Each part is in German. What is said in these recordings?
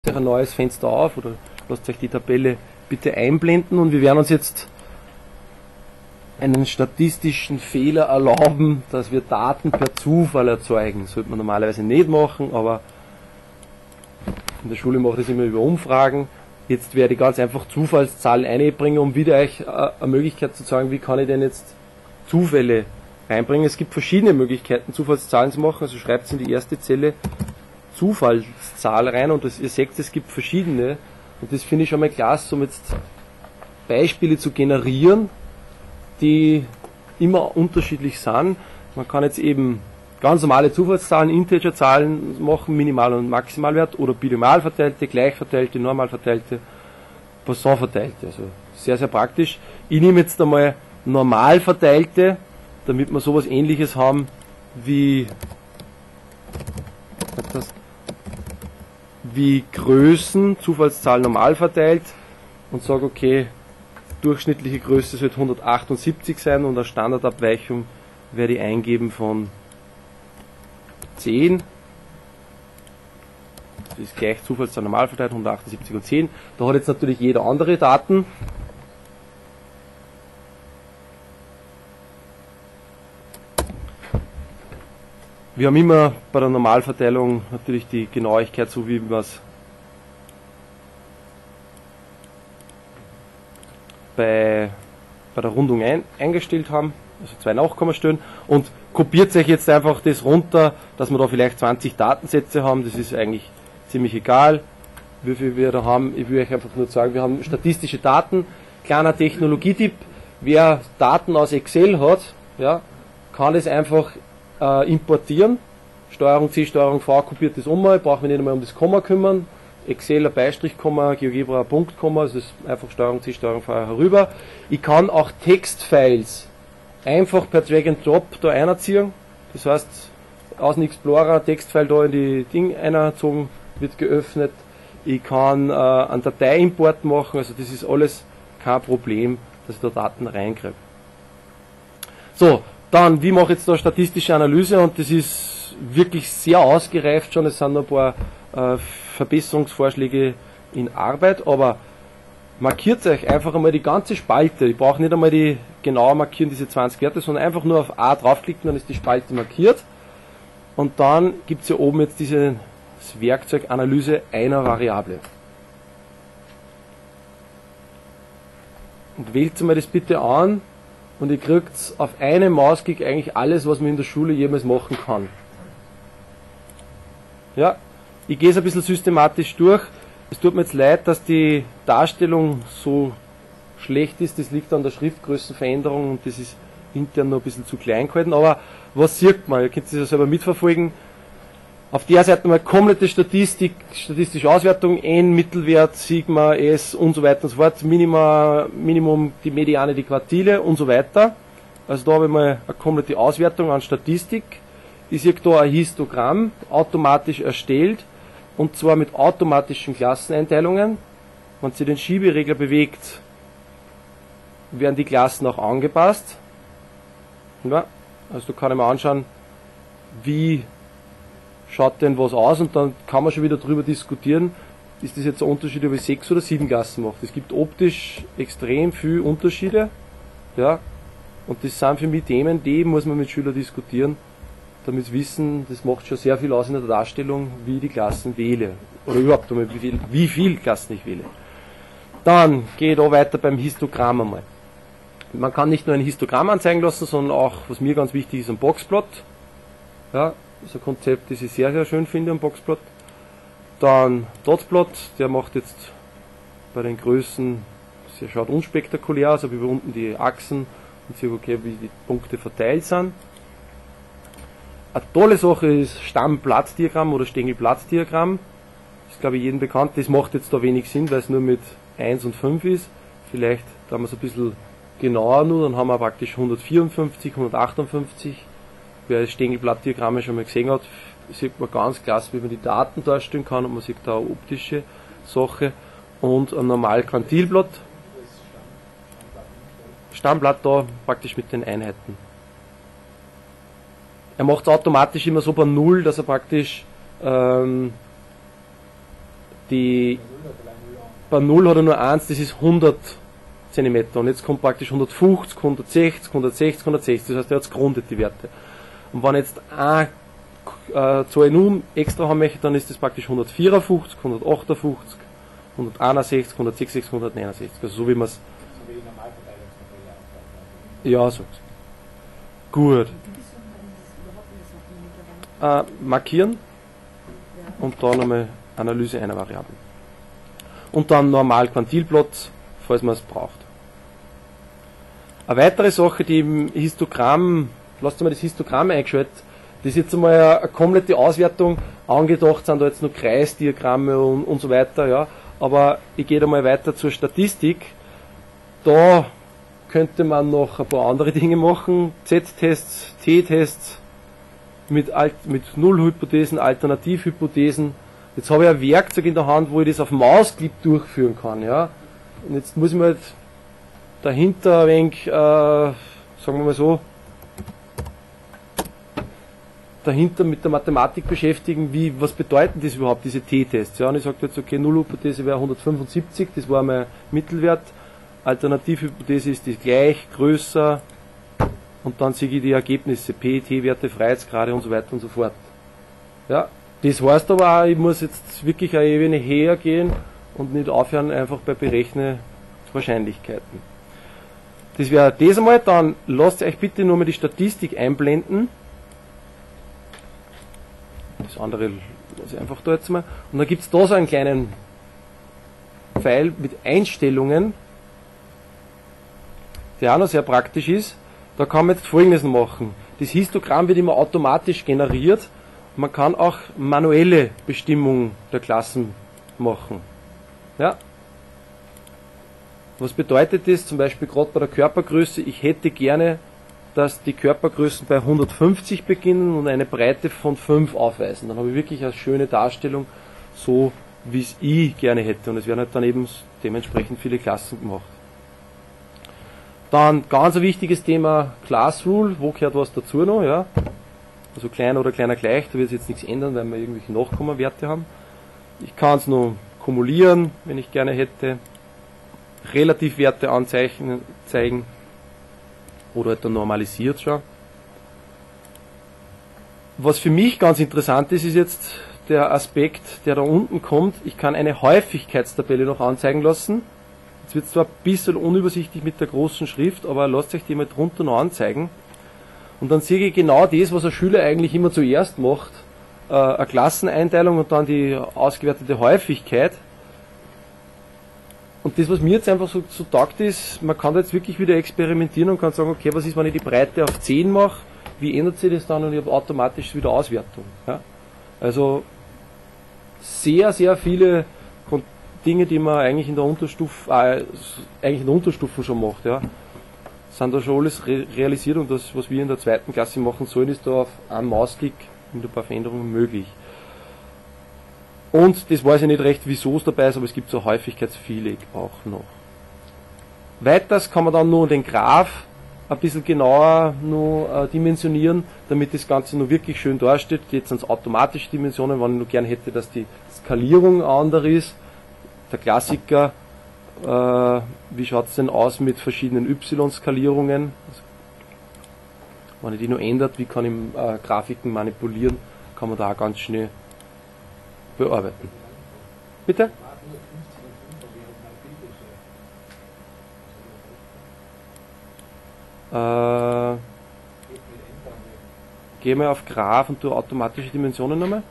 ein neues Fenster auf oder lasst euch die Tabelle bitte einblenden und wir werden uns jetzt einen statistischen Fehler erlauben, dass wir Daten per Zufall erzeugen. Das sollte man normalerweise nicht machen, aber in der Schule macht das immer über Umfragen. Jetzt werde ich ganz einfach Zufallszahlen einbringen, um wieder euch eine Möglichkeit zu sagen, wie kann ich denn jetzt Zufälle reinbringen. Es gibt verschiedene Möglichkeiten, Zufallszahlen zu machen, also schreibt es in die erste Zelle Zufallszahl rein und ihr seht, es gibt verschiedene und das finde ich schon mal klasse, um jetzt Beispiele zu generieren, die immer unterschiedlich sind. Man kann jetzt eben ganz normale Zufallszahlen, Integerzahlen machen, Minimal- und Maximalwert oder binomial verteilte, gleich verteilte, normal verteilte, Poisson verteilte. Also sehr, sehr praktisch. Ich nehme jetzt einmal normal verteilte, damit wir sowas ähnliches haben wie Größen, Zufallszahl normal verteilt und sage, okay, durchschnittliche Größe sollte 178 sein und eine Standardabweichung werde ich eingeben von 10. Das ist gleich Zufallszahl normal verteilt, 178 und 10. Da hat jetzt natürlich jeder andere Daten. Wir haben immer bei der Normalverteilung natürlich die Genauigkeit, so wie wir es bei der Rundung eingestellt haben, also 2 Nachkommastellen, und kopiert euch jetzt einfach das runter, dass wir da vielleicht 20 Datensätze haben, das ist eigentlich ziemlich egal, wie viel wir da haben. Ich will euch einfach nur sagen, wir haben statistische Daten, kleiner Technologietipp, wer Daten aus Excel hat, ja, kann das einfach importieren, Steuerung C, Steuerung V, kopiert das um, braucht mich nicht einmal um das Komma kümmern, Excel ein Beistrichkomma, GeoGebra ein Punktkomma, also das ist einfach Steuerung C, Steuerung V herüber. Ich kann auch Textfiles einfach per Drag and Drop da einziehen, das heißt aus dem Explorer Textfile da in die Ding eingezogen, wird geöffnet. Ich kann einen Dateiimport machen, also das ist alles kein Problem, dass ich da Daten reinkriege. So, dann, wie mache ich jetzt da statistische Analyse, und das ist wirklich sehr ausgereift schon, es sind noch ein paar Verbesserungsvorschläge in Arbeit, aber markiert euch einfach einmal die ganze Spalte, ich brauche nicht einmal die genauer markieren, diese 20 Werte, sondern einfach nur auf A draufklicken, dann ist die Spalte markiert und dann gibt es hier oben jetzt dieses Werkzeug Analyse einer Variable. Und wählt mal das bitte an, und ihr kriegt auf einen Mausklick eigentlich alles, was man in der Schule jemals machen kann. Ja, ich gehe es ein bisschen systematisch durch. Es tut mir jetzt leid, dass die Darstellung so schlecht ist. Das liegt an der Schriftgrößenveränderung und das ist intern noch ein bisschen zu klein gehalten. Aber was sieht man? Ihr könnt das ja selber mitverfolgen. Auf der Seite mal komplette statistische Auswertung, N, Mittelwert, Sigma, S und so weiter und so fort, Minimum, die Mediane, die Quartile und so weiter. Also da habe ich mal eine komplette Auswertung an Statistik. Ich sehe da ein Histogramm, automatisch erstellt, und zwar mit automatischen Klasseneinteilungen. Wenn sich den Schieberegler bewegt, werden die Klassen auch angepasst. Ja, also da kann ich mir anschauen, wie schaut denn was aus, und dann kann man schon wieder darüber diskutieren, ist das jetzt ein Unterschied, ob ich 6 oder 7 Klassen mache. Es gibt optisch extrem viele Unterschiede, ja, und das sind für mich Themen, die muss man mit Schülern diskutieren, damit sie wissen, das macht schon sehr viel aus in der Darstellung, wie ich die Klassen wähle, oder überhaupt einmal, wie viel Klassen ich wähle. Dann gehe ich da weiter beim Histogramm einmal. Man kann nicht nur ein Histogramm anzeigen lassen, sondern auch, was mir ganz wichtig ist, ein Boxplot. Ja, das ist ein Konzept, das ich sehr, sehr schön finde am Boxplot. Dann Dotplot, der macht jetzt bei den Größen, der schaut unspektakulär aus, aber über unten die Achsen und sieht, okay, wie die Punkte verteilt sind. Eine tolle Sache ist Stammblattdiagramm oder Stängelblattdiagramm. Das ist, glaube ich, jedem bekannt. Das macht jetzt da wenig Sinn, weil es nur mit 1 und 5 ist. Vielleicht, da haben wir es ein bisschen genauer nur, dann haben wir praktisch 154, 158. Wer das Stängelblattdiagramme schon mal gesehen hat, sieht man ganz klasse, wie man die Daten darstellen kann, und man sieht da eine optische Sache und ein normal Quantilblatt. Stammblatt da praktisch mit den Einheiten. Er macht es automatisch immer so bei 0, dass er praktisch Die, bei 0 hat er nur 1, das ist 100 cm. Und jetzt kommt praktisch 150, 160, 160, 160. Das heißt, er hat es gerundet, die Werte. Und wenn jetzt eine Zahl nur extra haben möchte, dann ist das praktisch 154, 158, 161, 166, 169. Also so wie man es. Ja, so. Gut. Markieren und da nochmal Analyse einer Variable. Und dann normal Quantilplatz, falls man es braucht. Eine weitere Sache, die im Histogramm, lasst mal das Histogramm eingeschaltet, das ist jetzt einmal eine komplette Auswertung. Angedacht sind da jetzt nur Kreisdiagramme und so weiter, ja. Aber ich gehe da mal weiter zur Statistik. Da könnte man noch ein paar andere Dinge machen. Z-Tests, T-Tests, mit Nullhypothesen, Alternativhypothesen. Jetzt habe ich ein Werkzeug in der Hand, wo ich das auf Mausklick durchführen kann, ja. Und jetzt muss ich mir halt dahinter ein wenig, sagen wir mal so, dahinter mit der Mathematik beschäftigen, was bedeuten das überhaupt, diese T-Tests. Ja, und ich sage jetzt, okay, Nullhypothese wäre 175, das war mein Mittelwert. Alternativhypothese ist die gleich, größer, und dann sehe ich die Ergebnisse, P, T-Werte, Freiheitsgrade und so weiter und so fort. Ja, das heißt aber auch, ich muss jetzt wirklich eine Ebene höher gehen und nicht aufhören einfach bei Berechnen Wahrscheinlichkeiten. Das wäre das einmal, dann lasst euch bitte nur mal die Statistik einblenden. Das andere lasse ich einfach da jetzt mal. Und dann gibt es da so einen kleinen Pfeil mit Einstellungen, der auch noch sehr praktisch ist. Da kann man jetzt Folgendes machen. Das Histogramm wird immer automatisch generiert. Man kann auch manuelle Bestimmungen der Klassen machen. Ja? Was bedeutet das? Zum Beispiel gerade bei der Körpergröße. Ich hätte gerne, dass die Körpergrößen bei 150 beginnen und eine Breite von 5 aufweisen. Dann habe ich wirklich eine schöne Darstellung, so wie es ich gerne hätte. Und es werden halt dann eben dementsprechend viele Klassen gemacht. Dann ganz ein wichtiges Thema, Class Rule. Wo gehört was dazu noch? Ja? Also kleiner oder kleiner gleich, da wird sich jetzt nichts ändern, weil wir irgendwelche Nachkommenwerte haben. Ich kann es nur kumulieren, wenn ich gerne hätte. Relativwerte zeigen oder halt dann normalisiert schon. Was für mich ganz interessant ist, ist jetzt der Aspekt, der da unten kommt. Ich kann eine Häufigkeitstabelle noch anzeigen lassen. Jetzt wird es zwar ein bisschen unübersichtlich mit der großen Schrift, aber lasst euch die mal drunter noch anzeigen. Und dann sehe ich genau das, was ein Schüler eigentlich immer zuerst macht. Eine Klasseneinteilung und dann die ausgewertete Häufigkeit. Und das, was mir jetzt einfach so taugt ist, man kann da jetzt wirklich wieder experimentieren und kann sagen, okay, was ist, wenn ich die Breite auf 10 mache, wie ändert sich das dann, und ich habe automatisch wieder Auswertung. Ja? Also sehr, sehr viele Dinge, die man eigentlich in der Unterstufe, schon macht, ja, sind da schon alles realisiert, und das, was wir in der 2. Klasse machen sollen, ist da auf einen Mausklick mit ein paar Veränderungen möglich. Und das weiß ich nicht recht, wieso es dabei ist, aber es gibt so Häufigkeitsviereck auch noch. Weiters kann man dann nur den Graph ein bisschen genauer nur dimensionieren, damit das Ganze nur wirklich schön dasteht. Jetzt sind es automatische Dimensionen, wenn ich nur gern hätte, dass die Skalierung anders ist. Der Klassiker, wie schaut es denn aus mit verschiedenen Y-Skalierungen? Also, wenn ich die nur ändert, wie kann ich Grafiken manipulieren, kann man da auch ganz schnell bearbeiten. Bitte? Geh mal auf Graph und tu automatische Dimensionen nochmal.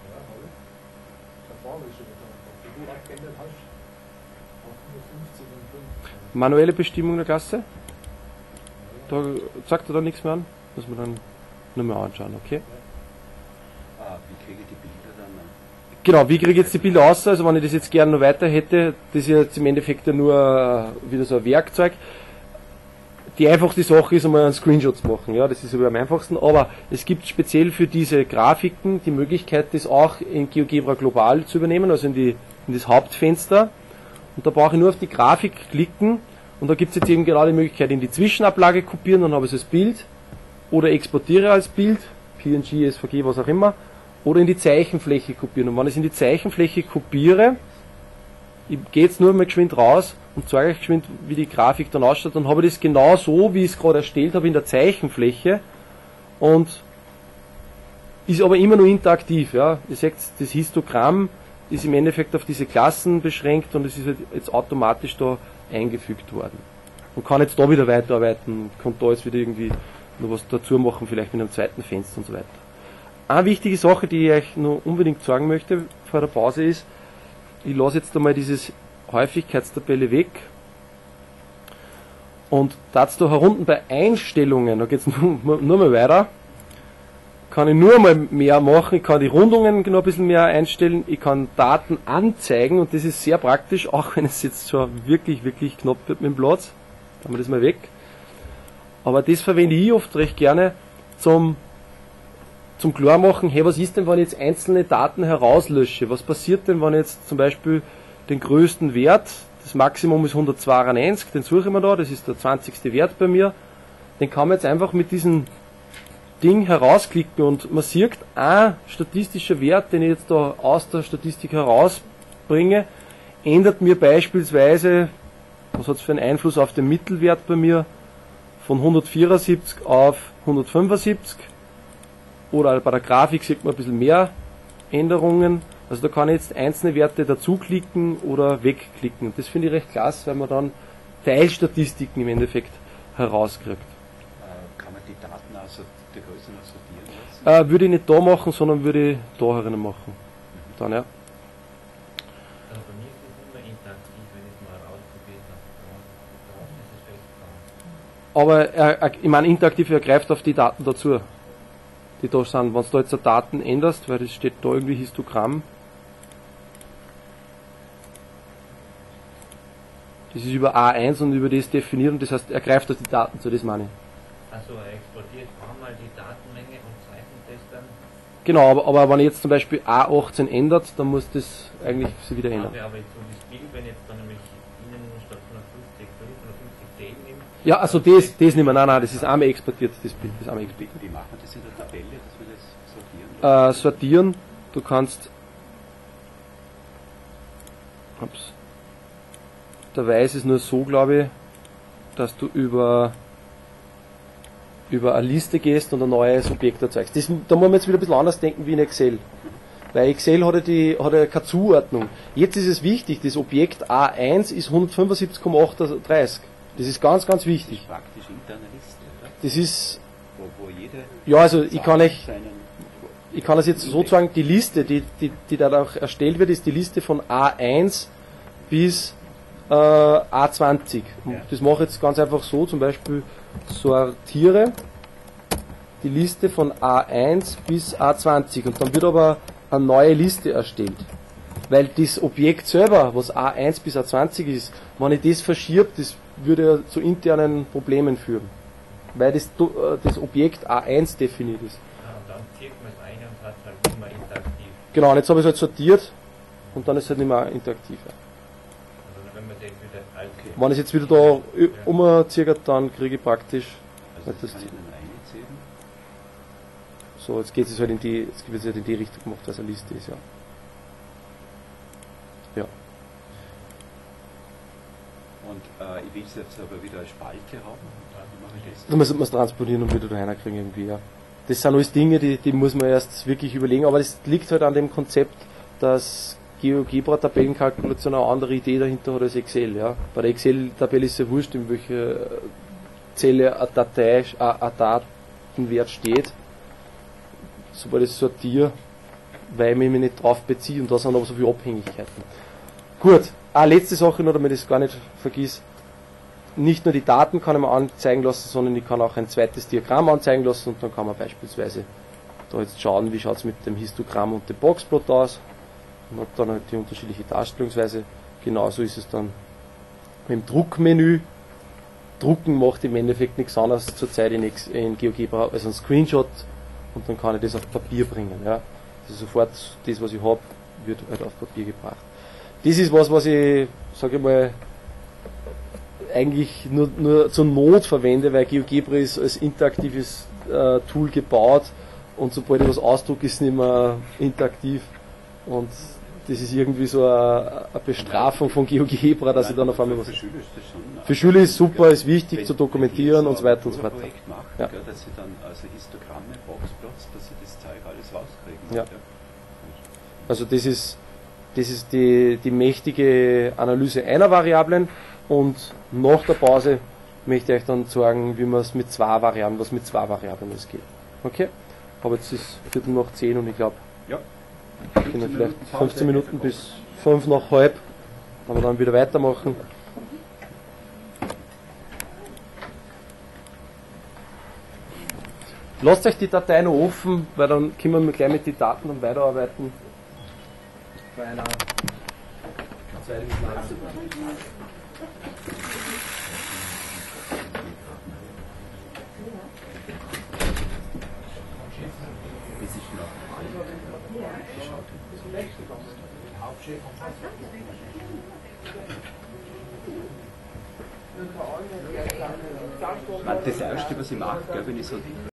Manuelle Bestimmung der Klasse. Da sagt er da nichts mehr an. Muss man dann nochmal anschauen, okay? Wie kriege ich die Bilder dann? Genau, wie kriege ich jetzt die Bilder aus? Also wenn ich das jetzt gerne noch weiter hätte, das ist jetzt im Endeffekt ja nur wieder so ein Werkzeug. Die einfachste Sache ist einmal einen Screenshot zu machen, ja, das ist aber am einfachsten, aber es gibt speziell für diese Grafiken die Möglichkeit, das auch in GeoGebra global zu übernehmen, also in das Hauptfenster, und da brauche ich nur auf die Grafik klicken, und da gibt es jetzt eben genau die Möglichkeit, in die Zwischenablage kopieren, dann habe ich das Bild, oder exportiere als Bild, PNG, SVG, was auch immer, oder in die Zeichenfläche kopieren. Und wenn ich es in die Zeichenfläche kopiere, ich gehe jetzt nur mal geschwind raus und zeige euch geschwind, wie die Grafik dann ausschaut, dann habe ich das genau so, wie ich es gerade erstellt habe, in der Zeichenfläche und ist aber immer nur interaktiv. Ja. Ihr seht, das Histogramm ist im Endeffekt auf diese Klassen beschränkt und es ist halt jetzt automatisch da eingefügt worden. Man kann jetzt da wieder weiterarbeiten, kann da jetzt wieder irgendwie noch was dazu machen, vielleicht mit einem zweiten Fenster und so weiter. Eine wichtige Sache, die ich euch noch unbedingt sagen möchte vor der Pause ist, ich lasse jetzt einmal dieses Häufigkeitstabelle weg und da herunten bei Einstellungen, da geht es nur mal weiter, kann ich nur mal mehr machen, ich kann die Rundungen noch ein bisschen mehr einstellen, ich kann Daten anzeigen und das ist sehr praktisch, auch wenn es jetzt schon wirklich, wirklich knapp wird mit dem Platz, dann haben wir das mal weg. Aber das verwende ich oft recht gerne zum Klarmachen, hey, was ist denn, wenn ich jetzt einzelne Daten herauslösche? Was passiert denn, wenn ich jetzt zum Beispiel den größten Wert, das Maximum ist 192, den suche ich mir da, das ist der 20. Wert bei mir, den kann man jetzt einfach mit diesem Ding herausklicken und man sieht, ein statistischer Wert, den ich jetzt da aus der Statistik herausbringe, ändert mir beispielsweise, was hat es für einen Einfluss auf den Mittelwert bei mir, von 174 auf 175. Oder bei der Grafik sieht man ein bisschen mehr Änderungen. Also da kann ich jetzt einzelne Werte dazuklicken oder wegklicken. Und das finde ich recht klasse, weil man dann Teilstatistiken im Endeffekt herauskriegt. Kann man die Daten also die Größen noch sortieren lassen? Würde ich nicht da machen, sondern würde ich da herinnen machen. Dann, ja. Also bei mir ist es immer interaktiv, wenn ich es mal rausprobiert habe. Draußen ist es festgefahren. Aber ich meine, interaktiv, er greift auf die Daten dazu, die da sind. Wenn du da jetzt die Daten änderst, weil das steht da irgendwie Histogramm, das ist über A1 und über das definieren, das heißt, er greift auf die Daten zu, das meine ich. Also er exportiert einmal die Datenmenge und zeichnet das dann. Genau, aber wenn ich jetzt zum Beispiel A18 ändert, dann muss das eigentlich sich wieder ändern. Aber jetzt so das Bild, wenn ich jetzt dann nämlich innen statt 150, 5, 150, 10 nimmt. Ja, also das nicht mehr, nein, das ist einmal exportiert, das Bild, das ist einmal exportiert. Wie machen wir das in der Tabelle, dass wir das sortieren? Sortieren, du kannst, dabei ist es nur so, glaube ich, dass du über eine Liste gehst und ein neues Objekt erzeugst. Da muss man jetzt wieder ein bisschen anders denken wie in Excel. Weil Excel hat ja keine Zuordnung. Jetzt ist es wichtig, das Objekt A1 ist 175,38. Das ist ganz, ganz wichtig. Das ist praktisch interne Liste, oder? Das ist, Wo jede ja, also ich kann seinen das jetzt sozusagen, die Liste, die da auch erstellt wird, ist die Liste von A1 bis A20. Und Ja. das mache ich jetzt ganz einfach so, zum Beispiel sortiere die Liste von A1 bis A20 und dann wird aber eine neue Liste erstellt. Weil das Objekt selber, was A1 bis A20 ist, wenn ich das verschiebe, das würde ja zu internen Problemen führen. Weil das Objekt A1 definiert ist. Ja, und dann zieht man es ein und hat halt immer interaktiv. Genau, und jetzt habe ich es halt sortiert und dann ist es halt nicht mehr interaktiv. Also wenn man das wieder alt Wenn ich es jetzt wieder da umziehe, dann kriege ich praktisch, Also das das kann ich dann reinziehen. so, jetzt geht es halt in die Richtung gemacht, was eine Liste ist, ja. Ja. Und ich will es jetzt aber wieder als Spalte haben. Wie mache ich das? Dann muss man es transportieren und wieder da reinkriegen irgendwie, ja. Das sind alles Dinge, die muss man erst wirklich überlegen, aber das liegt halt an dem Konzept, dass GeoGebra-Tabellenkalkulation eine andere Idee dahinter hat als Excel, ja. Bei der Excel-Tabelle ist es ja wurscht, in welcher Zelle ein Datenwert steht. Sobald ich sortiere, weil ich mich nicht drauf beziehe und da sind aber so viele Abhängigkeiten. Gut, eine letzte Sache noch, damit ich es gar nicht vergiss. Nicht nur die Daten kann ich mir anzeigen lassen, sondern ich kann auch ein zweites Diagramm anzeigen lassen und dann kann man beispielsweise da jetzt schauen, wie schaut es mit dem Histogramm und dem Boxplot aus. Man hat dann halt die unterschiedliche Darstellungsweise. Genauso ist es dann mit dem Druckmenü. Drucken macht im Endeffekt nichts anderes zurzeit in GeoGebra als ein Screenshot und dann kann ich das auf Papier bringen. Ja. Also sofort das, was ich habe, wird halt auf Papier gebracht. Das ist was ich, sage ich mal, eigentlich nur zur Not verwende, weil GeoGebra ist als interaktives Tool gebaut und sobald ich was ausdrucke, ist es nicht mehr interaktiv. Und das ist irgendwie so eine Bestrafung von GeoGebra, dass ich dann auf einmal was... Für Schüler ist das schon... Für Schüler ist super, ist wichtig zu dokumentieren und so weiter und so weiter. Projekt machen, Ja. gell, dass sie dann also Histogramme, Boxplots, dass sie das Zeug alles rauskriegen. Ja. Also das ist die mächtige Analyse einer Variablen, und nach der Pause möchte ich euch dann sagen, wie man es mit zwei Variablen, was mit zwei Variablen es geht. Okay? Aber jetzt ist 10:15 und ich glaube, Ja. wir können vielleicht 15 Minuten bis 5 nach halb, aber dann wieder weitermachen. Lasst euch die Datei noch offen, weil dann können wir gleich mit den Daten dann weiterarbeiten. Bei einer zweiten Klasse. Das ist noch geschaut. Das Erste, was ich mache, wenn ich so